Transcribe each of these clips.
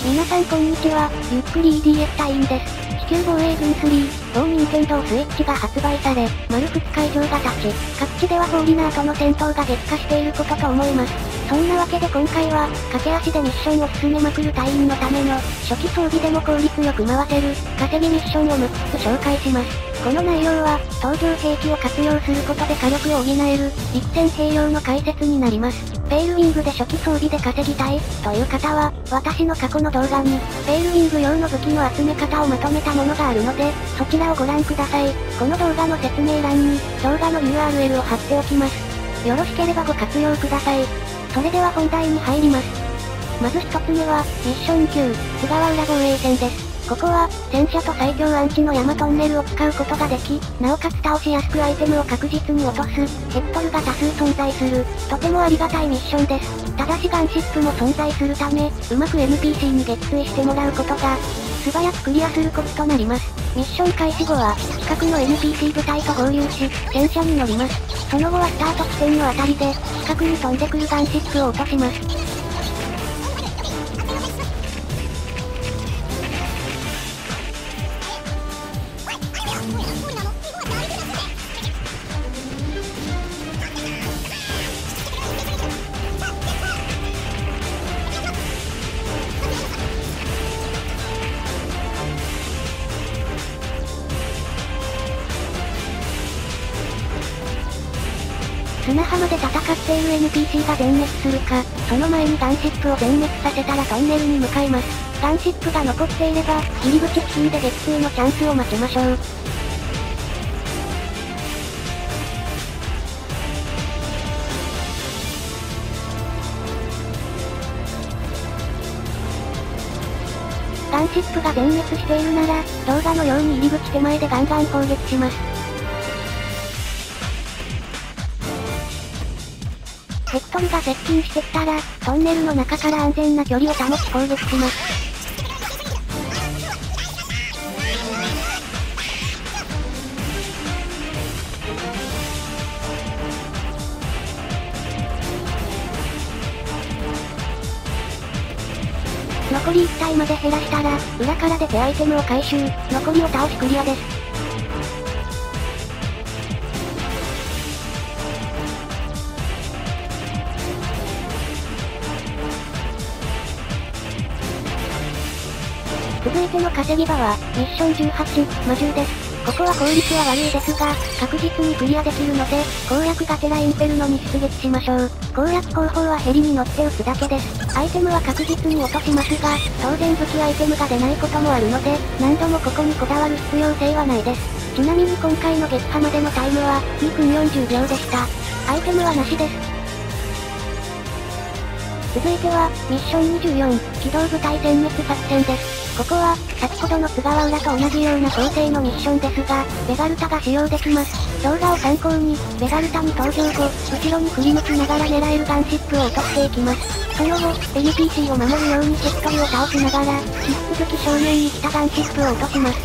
皆さんこんにちは、ゆっくり EDF 隊員です。地球防衛軍3、同任天堂スイッチが発売され、丸2日以上が経ち、各地ではフォーリナーとの戦闘が激化していることと思います。そんなわけで今回は、駆け足でミッションを進めまくる隊員のための、初期装備でも効率よく回せる、稼ぎミッションを6つ紹介します。この内容は、登場兵器を活用することで火力を補える、陸戦兵用の解説になります。ペールウィングで初期装備で稼ぎたい、という方は、私の過去の動画に、ペールウィング用の武器の集め方をまとめたものがあるので、そちらをご覧ください。この動画の説明欄に、動画の URL を貼っておきます。よろしければご活用ください。それでは本題に入ります。まず一つ目は、ミッション9、津川浦防衛戦です。ここは、戦車と最強アンチの山トンネルを使うことができ、なおかつ倒しやすくアイテムを確実に落とす、ヘクトルが多数存在する、とてもありがたいミッションです。ただしガンシップも存在するため、うまく NPC に撃墜してもらうことが、素早くクリアするコツとなります。ミッション開始後は、近くの NPC 部隊と合流し、戦車に乗ります。その後はスタート地点のあたりで、近くに飛んでくるガンシップを落とします。砂浜で戦っている NPC が全滅するか、その前にガンシップを全滅させたらトンネルに向かいます。ガンシップが残っていれば、入り口付近で撃墜のチャンスを待ちましょう。ガンシップが全滅しているなら、動画のように入り口手前でガンガン攻撃します。ヘクトルが接近してきたら、トンネルの中から安全な距離を保ち攻撃します。残り1体まで減らしたら、裏から出てアイテムを回収、残りを倒しクリアです。続いての稼ぎ場は、ミッション18、魔獣です。ここは効率は悪いですが、確実にクリアできるので、攻略がてらインフェルノに出撃しましょう。攻略方法はヘリに乗って撃つだけです。アイテムは確実に落としますが、当然武器アイテムが出ないこともあるので、何度もここにこだわる必要性はないです。ちなみに今回の撃破までのタイムは、2分40秒でした。アイテムはなしです。続いては、ミッション24、機動部隊殲滅作戦です。ここは、先ほどの津川浦と同じような構成のミッションですが、ベガルタが使用できます。動画を参考に、ベガルタに登場後、後ろに振り向きながら狙えるガンシップを落としていきます。その後、NPC を守るようにヘクトルを倒しながら、引き続き正面に来たガンシップを落とします。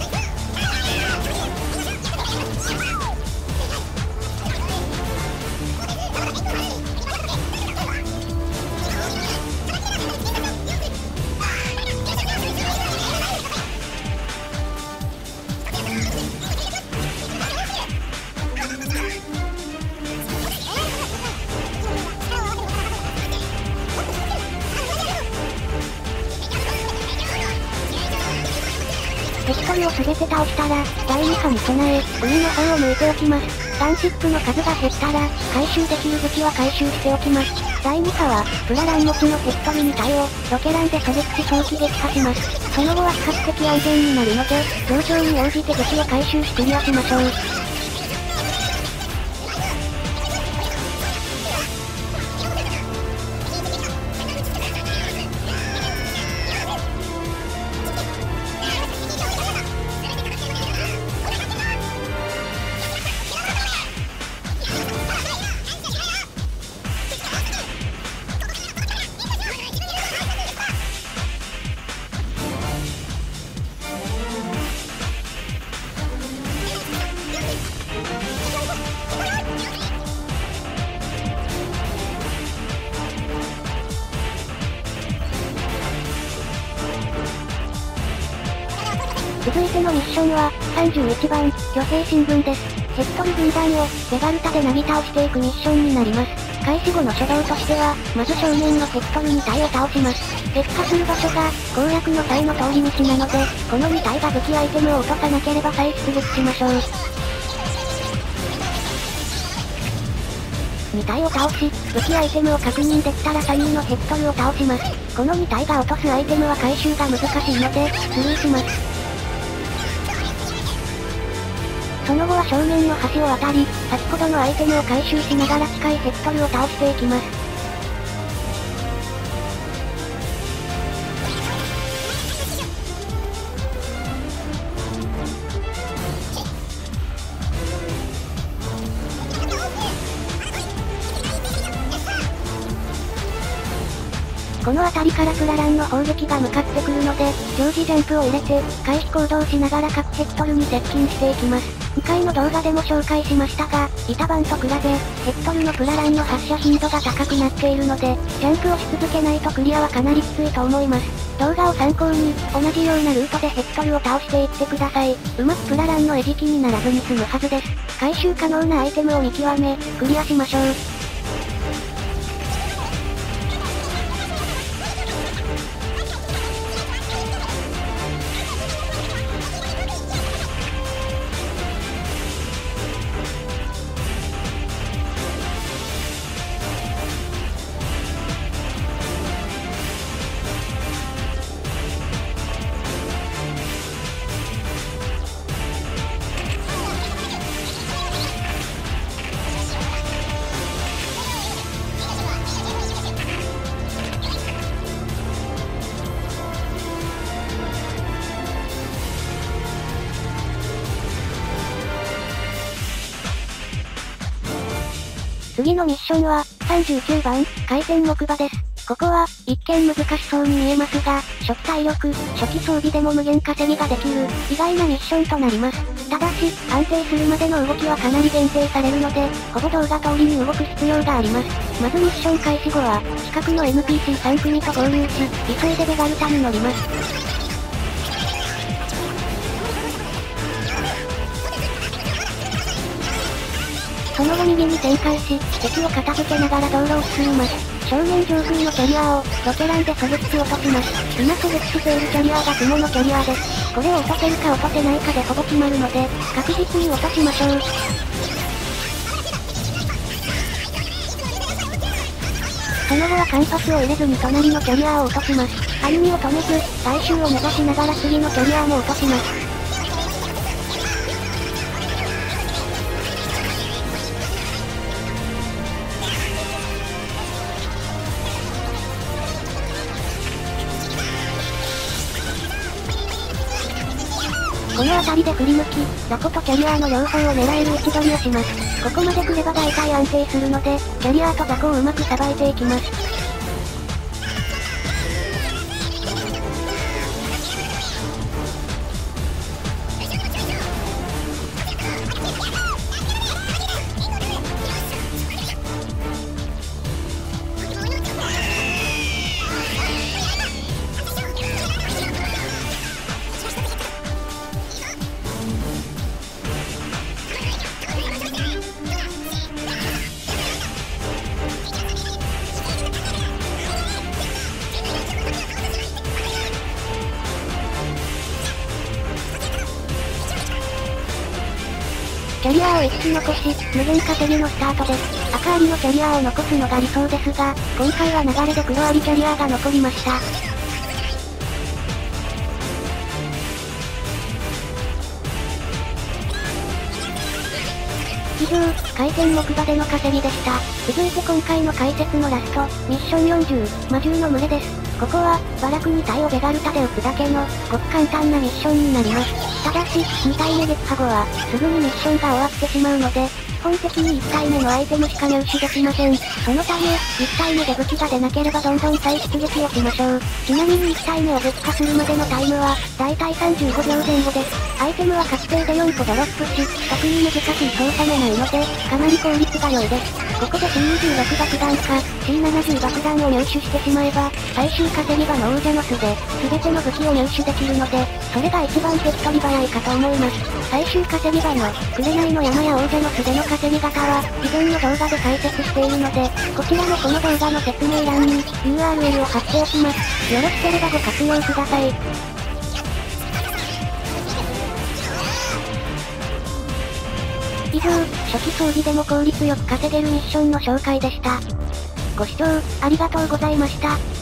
ヘクトルを全て倒したら、第2波に備え、海の方を向いておきます。ガンシップの数が減ったら、回収できる武器は回収しておきます。第2波は、プララン持ちのヘクトルに対応、ロケランで狙撃し早期撃破します。その後は比較的安全になるので、状況に応じて武器を回収しクリアしましょう。 続いてのミッションは、31番、挙兵新聞です。ヘクトル軍団を、ベガルタでなぎ倒していくミッションになります。開始後の初動としては、まず正面のヘクトル2体を倒します。撃破する場所が、攻略の際の通り道なので、この2体が武器アイテムを落とさなければ再出撃しましょう。2体を倒し、武器アイテムを確認できたら3人のヘクトルを倒します。この2体が落とすアイテムは回収が難しいので、スルーします。その後は正面の橋を渡り、先ほどのアイテムを回収しながら近いヘクトルを倒していきます。この辺りからプラランの砲撃が向かってくるので、常時ジャンプを入れて、回避行動しながら各ヘクトルに接近していきます。2回の動画でも紹介しましたが、板板と比べ、ヘクトルのプラランの発射頻度が高くなっているので、ジャンプをし続けないとクリアはかなりきついと思います。動画を参考に、同じようなルートでヘクトルを倒していってください。うまくプラランの餌食にならずに済むはずです。回収可能なアイテムを見極め、クリアしましょう。次のミッションは、39番、回転木馬です。ここは、一見難しそうに見えますが、初期体力、初期装備でも無限稼ぎができる、意外なミッションとなります。ただし、安定するまでの動きはかなり限定されるので、ほぼ動画通りに動く必要があります。まずミッション開始後は、近くの NPC3 組と合流し、急いでベガルタに乗ります。その後右に旋回し、敵を片付けながら道路を進みます。正面上空のキャリアを、ロケランで狙撃し落とします。今狙撃しているキャリアが雲のキャリアです。これを落とせるか落とせないかでほぼ決まるので、確実に落としましょう。その後は間髪を入れずに隣のキャリアを落とします。歩みを止めず、最終を目指しながら次のキャリアも落とします。この辺りで振り向き、ラコとキャリアの両方を狙える位置取りをします。ここまで来れば大体安定するので、キャリアとザコをうまくさばいていきます。キャリアを1機残し、無限稼ぎのスタートです。赤アリのキャリアを残すのが理想ですが、今回は流れで黒アリキャリアが残りました。以上、回転木馬での稼ぎでした。続いて今回の解説のラスト、ミッション40、魔獣の群れです。ここは、バラク2体をベガルタで撃つだけの、ごく簡単なミッションになります。ただし、2体目撃破後は、すぐにミッションが終わってしまうので、基本的に1体目のアイテムしか入手できません。そのため、1体目で武器が出なければどんどん再出撃をしましょう。ちなみに1体目を撃破するまでのタイムは、だいたい35秒前後です。アイテムは確定で4個ドロップし、特に難しい操作もないので、かなり効率が良いです。 ここで C26 爆弾か、C70 爆弾を入手してしまえば、最終稼ぎ場の王者の巣で、全ての武器を入手できるので、それが一番手っ取り早いかと思います。最終稼ぎ場の、紅の山や王者の巣での稼ぎ方は、以前の動画で解説しているので、こちらもこの動画の説明欄に、URL を貼っておきます。よろしければご活用ください。以上、初期装備でも効率よく稼げるミッションの紹介でした。ご視聴、ありがとうございました。